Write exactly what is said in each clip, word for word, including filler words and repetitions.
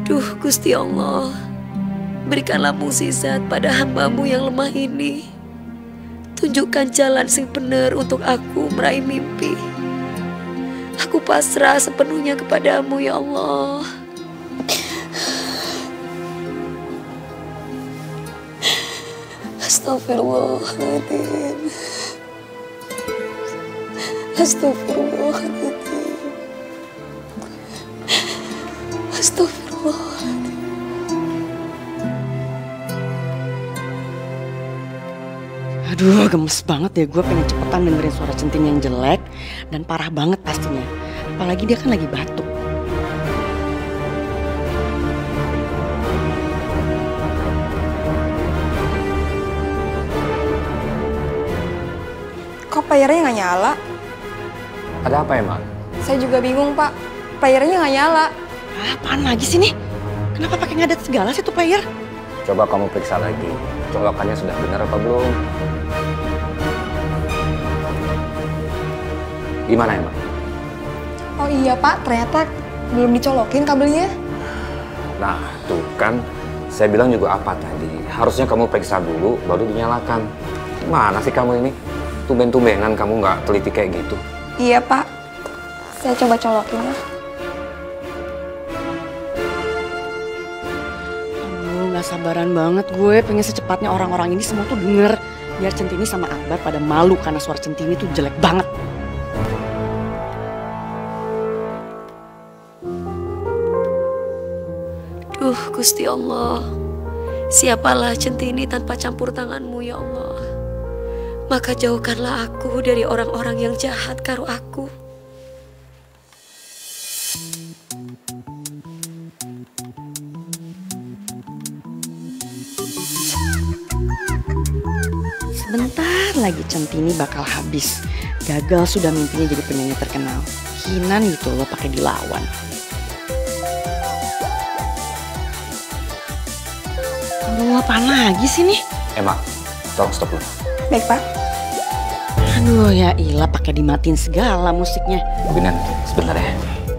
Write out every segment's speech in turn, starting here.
Duh Gusti Allah, berikanlah mukjizat pada hamba-Mu yang lemah ini. Tunjukkan jalan sing benar untuk aku meraih mimpi. Aku pasrah sepenuhnya kepadamu ya Allah. Astagfirullahaladzim. Astagfirullahaladzim. Astagfirullahaladzim. Aduh, gemes banget ya. Gue pengen cepetan dengerin suara Centini yang jelek dan parah banget pastinya. Apalagi dia kan lagi batuk. Kok playernya nggak nyala? Ada apa emang? Saya juga bingung, Pak. Playernya nggak nyala. Ah, apaan lagi sih nih? Kenapa pakai ngadat segala sih tuh player? Coba kamu periksa lagi. Colokannya sudah benar apa belum? Gimana emang? Oh iya, Pak. Ternyata belum dicolokin kabelnya. Nah, tuh kan. Saya bilang juga apa tadi? Harusnya kamu periksa dulu, baru dinyalakan. Gimana sih kamu ini? Tumben-tumbenan kamu nggak teliti kayak gitu. Iya, Pak. Saya coba colokin ya. Aduh, nggak sabaran banget gue. Pengen secepatnya orang-orang ini semua tuh denger. Biar Centini sama Akbar pada malu karena suara Centini tuh jelek banget. Duh Gusti Allah, siapalah Centini tanpa campur tangan-Mu ya Allah. Maka jauhkanlah aku dari orang-orang yang jahat karo aku. Sebentar lagi Centini bakal habis. Gagal sudah mimpinya jadi penyanyi terkenal. Kinan gitu loh pakai dilawan. Aduh, apaan lagi sih nih? Emang, tolong stop dulu. Baik, Pak. Aduh, ya ilah pakai dimatiin segala musiknya. Binan, sebentar ya.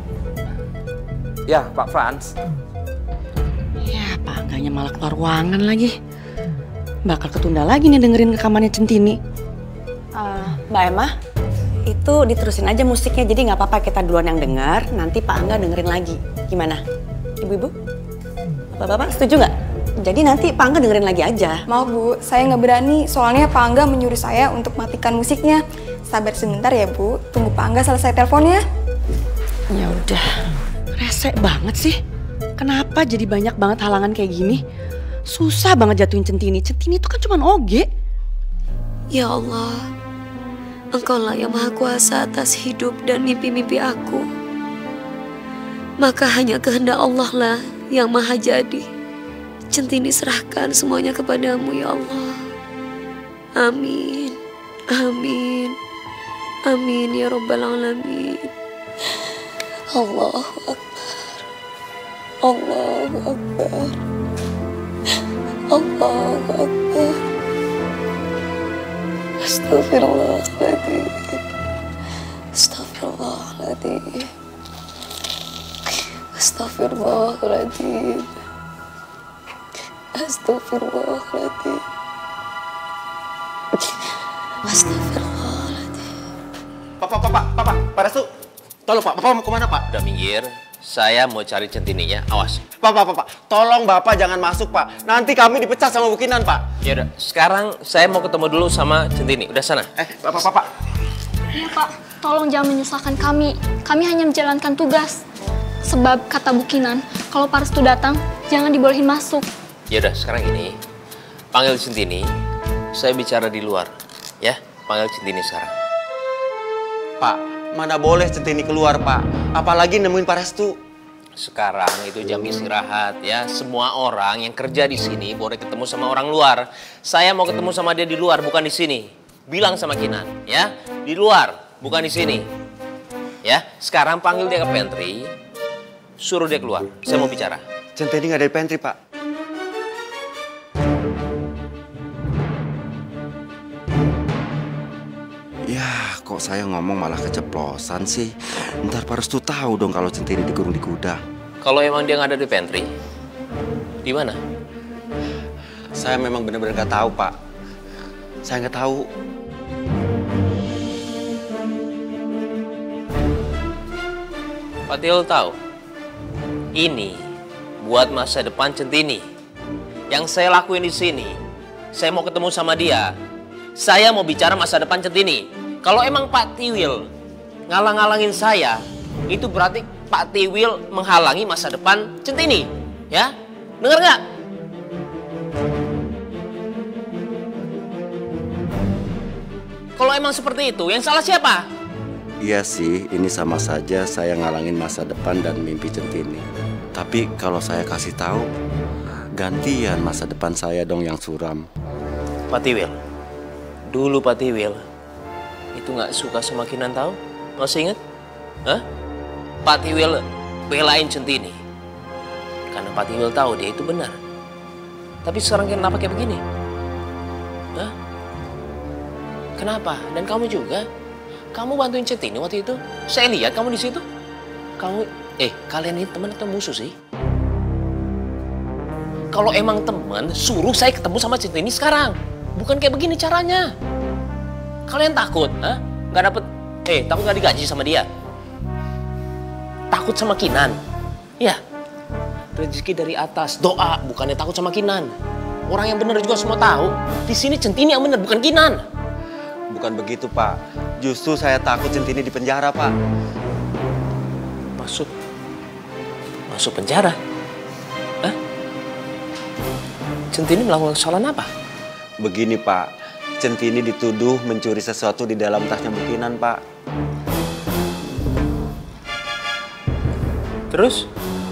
Ya, Pak Franz. Ya, Pak Angganya malah keluar ruangan lagi. Bakal ketunda lagi nih dengerin rekamannya Centini. Uh, Mbak Emma, itu diterusin aja musiknya. Jadi nggak apa-apa kita duluan yang dengar. Nanti Pak Angga dengerin lagi. Gimana? Ibu-ibu? Bapak-bapak setuju nggak? Jadi nanti Pak Angga dengerin lagi aja. Maaf, Bu. Saya nggak berani. Soalnya Pak Angga menyuruh saya untuk matikan musiknya. Sabar sebentar ya, Bu. Tunggu Pak Angga selesai teleponnya. Ya udah. Resek banget sih. Kenapa jadi banyak banget halangan kayak gini? Susah banget jatuhin Centini. Centini itu kan cuma oge. Ya Allah, Engkaulah yang Maha Kuasa atas hidup dan mimpi-mimpi aku. Maka hanya kehendak Allah lah yang maha jadi. Centini serahkan semuanya kepadamu ya Allah. Amin. Amin. Amin ya Rabbal Alamin. Allahu Akbar. Allahu Akbar. Allahu Akbar. Astagfirullahaladzim. Astagfirullahaladzim. Astagfirullahaladzim. Astagfirullahaladzim. Astagfirullahaladzim. Papa, papa, papa, Pak Restu. Tolong Pak, Bapak mau kemana Pak? Udah minggir, saya mau cari Centininya, awas. Papa, papa, tolong Bapak jangan masuk Pak. Nanti kami dipecat sama Bu Kinan Pak. Ya udah, sekarang saya mau ketemu dulu sama Centini. Udah sana. Eh, Bapak, Bapak. Iya Pak, tolong jangan menyusahkan kami. Kami hanya menjalankan tugas. Sebab kata Bu Kinan, kalau Pak Restu datang, jangan dibolehin masuk. Ya udah, sekarang ini panggil Centini. Saya bicara di luar, ya. Panggil Centini sekarang. Pak, mana boleh Centini keluar Pak. Apalagi nemuin Pak Restu. Sekarang itu jam istirahat ya. Semua orang yang kerja di sini boleh ketemu sama orang luar. Saya mau ketemu sama dia di luar, bukan di sini. Bilang sama Kinan, ya. Di luar, bukan di sini. Ya, sekarang panggil dia ke pantry. Suruh dia keluar. Saya mau bicara. Centini nggak ada di pantry Pak. Ya, kok saya ngomong malah keceplosan sih. Ntar Pak Restu tahu dong kalau Centini dikurung di gudang. Kalau emang dia nggak ada di pantry, di mana? Saya memang benar-benar nggak tahu, Pak. Saya nggak tahu. Pak Tio tahu, ini buat masa depan Centini. Yang saya lakuin di sini, saya mau ketemu sama dia. Saya mau bicara masa depan Centini. Kalau emang Pak Tiwil ngalang-ngalangin saya, itu berarti Pak Tiwil menghalangi masa depan Centini. Ya, dengar nggak? Kalau emang seperti itu, yang salah siapa? Iya sih, ini sama saja saya ngalangin masa depan dan mimpi Centini. Tapi kalau saya kasih tahu, gantian masa depan saya dong yang suram. Pak Tiwil, dulu Pak Tiwil itu nggak suka sama Kinan, tahu? Masih ingat? Hah? Pak Tiwil belain Centini karena Pak Tiwil tahu dia itu benar. Tapi sekarang kenapa kayak begini? Hah? Kenapa? Dan kamu juga? Kamu bantuin Centini waktu itu. Saya lihat kamu di situ. Kamu, eh kalian ini teman atau musuh sih? Kalau emang teman, suruh saya ketemu sama Centini sekarang. Bukan kayak begini caranya. Kalian takut, ah? Gak dapet, eh takut gak digaji sama dia? Takut sama Kinan? Ya, rezeki dari atas, doa, bukannya takut sama Kinan. Orang yang benar juga semua tahu. Di sini Centini yang benar, bukan Kinan. Bukan begitu, Pak. Justru saya takut Centini di penjara, Pak. Masuk? Masuk penjara? Hah? Centini melakukan kesalahan apa? Begini, Pak. Centini dituduh mencuri sesuatu di dalam tasnya Bu Kinan, Pak. Terus?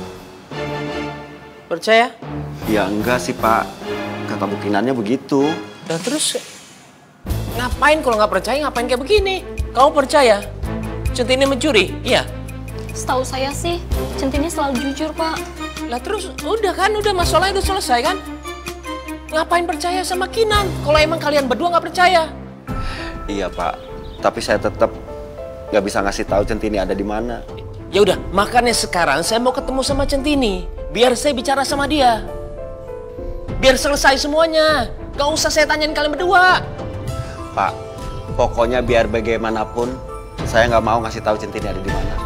Percaya? Ya enggak sih, Pak. Kata Bu Kinannya begitu. Dan terus ngapain kalau nggak percaya, ngapain kayak begini? Kamu percaya Centini mencuri? Iya. Setahu saya sih, Centini selalu jujur, Pak. Lah terus udah kan, udah masalahnya udah selesai kan? Ngapain percaya sama Kinan? Kalau emang kalian berdua nggak percaya? Iya, Pak. Tapi saya tetap nggak bisa ngasih tahu Centini ada di mana. Ya udah, makanya sekarang saya mau ketemu sama Centini. Biar saya bicara sama dia. Biar selesai semuanya. Gak usah saya tanyain kalian berdua. Pak, pokoknya biar bagaimanapun saya nggak mau ngasih tahu Centini ada di mana.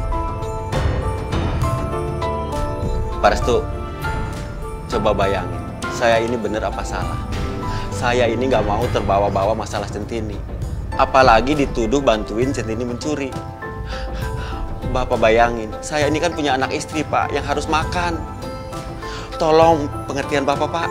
Pak Restu, coba bayangin, saya ini bener apa salah? Saya ini nggak mau terbawa-bawa masalah Centini. Apalagi dituduh bantuin Centini mencuri. Bapak bayangin, saya ini kan punya anak istri, Pak, yang harus makan. Tolong pengertian Bapak, Pak.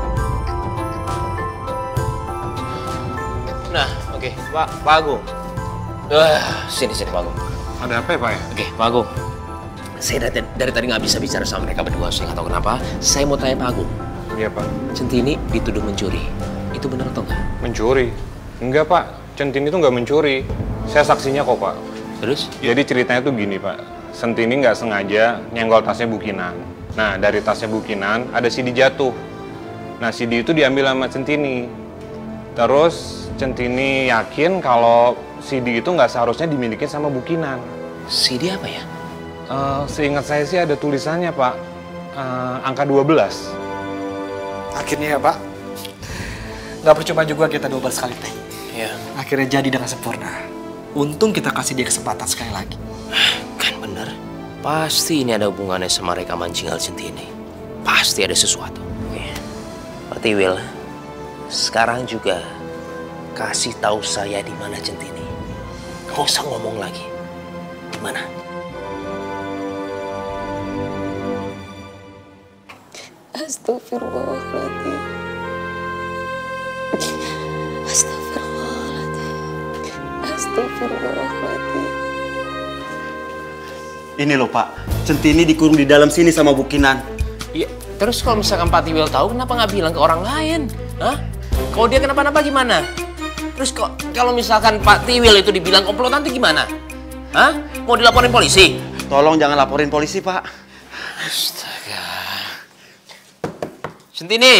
Nah, oke, okay. Pak, Pak Agung. Uh, sini, sini, Pak Agung. Ada apa ya, Pak ya? Oke, okay, Pak Agung. Saya dari, dari tadi nggak bisa bicara sama mereka berdua, saya nggak tahu kenapa. Saya mau tanya Pak Agung. Iya, Pak. Centini dituduh mencuri. Itu benar atau enggak? Mencuri? Enggak, Pak. Centini itu nggak mencuri. Saya saksinya kok, Pak. Terus? Jadi ceritanya tuh gini, Pak. Centini nggak sengaja nyenggol tasnya Bu Kinan. Nah, dari tasnya Bu Kinan ada C D jatuh. Nah, C D itu diambil sama Centini. Terus Centini yakin kalau C D itu nggak seharusnya dimiliki sama Bu Kinan. C D apa ya? Uh, seingat saya sih ada tulisannya, Pak. Uh, angka dua belas. Akhirnya ya, Pak. Nggak percuma juga kita dua belas kali teh. Iya. Akhirnya jadi dengan sempurna. Untung kita kasih dia kesempatan sekali lagi. Kan bener. Pasti ini ada hubungannya sama rekaman Cingal Centini. Pasti ada sesuatu. Oke. Pak Tiwil, sekarang juga kasih tahu saya di mana Centini. Nggak usah ngomong lagi. Di mana? Astagfirullahaladzim. Astagfirullahaladzim. Astagfirullahaladzim. Ini loh, Pak. Centini dikurung di dalam sini sama Bu Kinan. Iya. Terus kalau misalkan Pak Tiwil tahu, kenapa nggak bilang ke orang lain? Hah? Kalau dia kenapa-napa gimana? Terus kok kalau misalkan Pak Tiwil itu dibilang komplotan itu gimana? Hah? Mau dilaporin polisi? Tolong jangan laporin polisi, Pak. Astaga. Centini.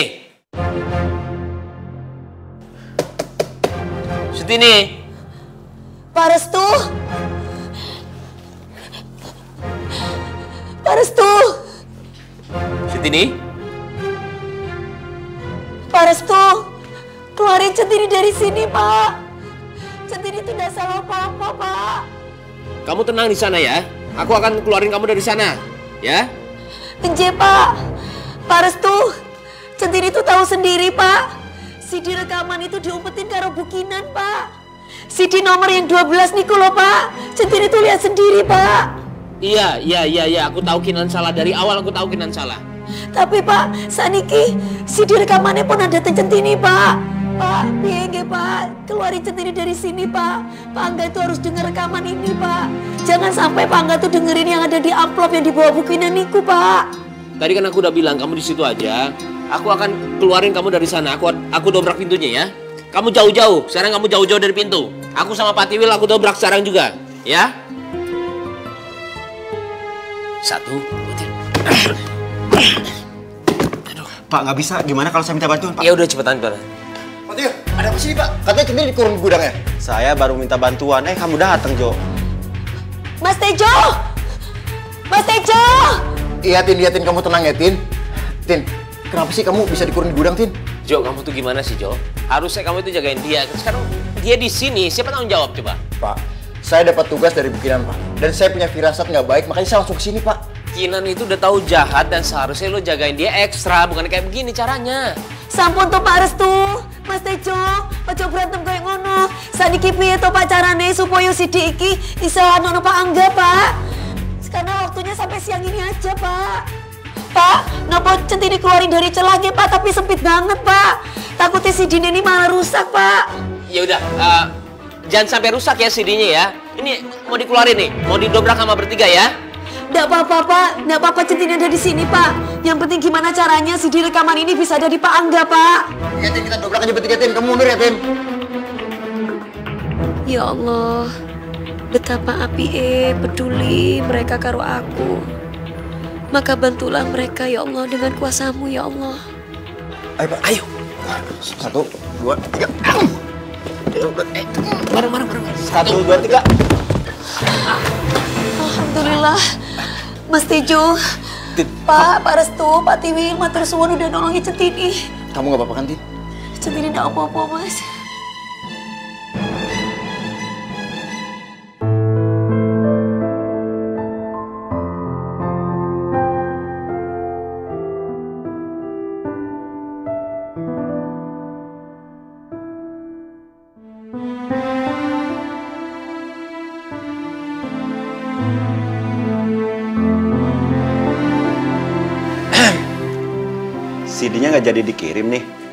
Centini. Pak Restu. Pak Restu. Centini? Pak Restu, keluarin Centini dari sini, Pak. Centini itu tidak salah apa-apa, Pak. Kamu tenang di sana ya. Aku akan keluarin kamu dari sana, ya. Enje, Pak. Pak Restu, Centini itu tahu sendiri, Pak. C D rekaman itu diumpetin karo bukinan, Pak. C D nomor yang dua belas niku loh, Pak. Centini itu lihat sendiri, Pak. Iya, iya, iya, iya. Aku tahu Kinan salah. Dari awal aku tahu Kinan salah. Tapi, Pak, saniki C D rekamannya pun ada ten Centini, Pak. Pak, piye nggih, Pak? Keluarin Centini dari sini, Pak. Pak Angga itu harus dengar rekaman ini, Pak. Jangan sampai Pak Angga tuh dengerin yang ada di amplop yang dibawa bukinan niku, Pak. Tadi kan aku udah bilang kamu di situ aja. Aku akan keluarin kamu dari sana. Aku aku dobrak pintunya ya. Kamu jauh-jauh. Sekarang kamu jauh-jauh dari pintu. Aku sama Pak Tiwil aku dobrak sekarang juga, ya. Satu, dua, tiga. Pak, nggak bisa. Gimana kalau saya minta bantuan, Pak? Ya udah cepetan, Pak. Pak Tio, ada apa sih, Pak? Katanya Centini dikurung di gudangnya. Saya baru minta bantuan. Eh, kamu datang, Jo. Mas Tejo! Mas Tejo! Iya, Tin, iya, Tin, kamu tenang ya, Tin. Tin, kenapa sih kamu bisa dikurung di gudang, Tin? Jo, kamu tuh gimana sih, Jo? Harusnya kamu itu jagain dia. Sekarang dia di sini, siapa tanggung jawab coba? Pak, saya dapat tugas dari Bukinan, Pak. Dan saya punya firasat nggak baik, makanya saya langsung ke sini, Pak. Kinan itu udah tahu jahat dan seharusnya lo jagain dia ekstra, bukan kayak begini caranya. Sampun to Pak Restu, Mas Tejo, ojo berantem kayak ngono. Saniki piye to Pak carane supaya si Dik iki iso anono Pak Angga, Pak? Karena waktunya sampai siang ini aja, Pak. Pak, napa Centini keluarin dari celah nggih, Pak, tapi sempit banget, Pak. Takutnya si Dini ini malah rusak, Pak. Ya udah, uh, jangan sampai rusak ya C D-nya ya. Ini mau dikeluarin nih, mau didobrak sama bertiga ya. Nggak apa-apa, Pak. Nggak apa-apa Centini ada di sini, Pak. Yang penting gimana caranya C D rekaman ini bisa ada di Pak Angga, Pak. Ya, Tin, kita dobrak aja bertiga, Tin. Kamu mundur ya, Tin. Ya Allah, betapa apike peduli mereka karo aku. Maka bantulah mereka ya Allah dengan kuasa-Mu ya Allah. Ayo, Pak, ayo. Satu, dua, tiga. Eh, bareng, bareng, bareng. Satu, dua, tiga. Alhamdulillah, Mas Tejo, Pak, Pak Restu, Pak Tiwil, matur suwun udah nolongin Centini. Kamu nggak apa-apa kan, Tin? Centini nggak apa-apa, Mas. C D-nya nggak jadi dikirim nih.